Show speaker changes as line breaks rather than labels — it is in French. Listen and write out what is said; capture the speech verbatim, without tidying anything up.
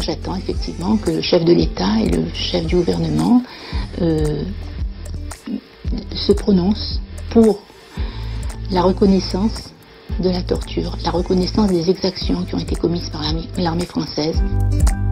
j'attends effectivement que le chef de l'État et le chef du gouvernement euh, se prononcent pour la reconnaissance de la torture, la reconnaissance des exactions qui ont été commises par l'armée française.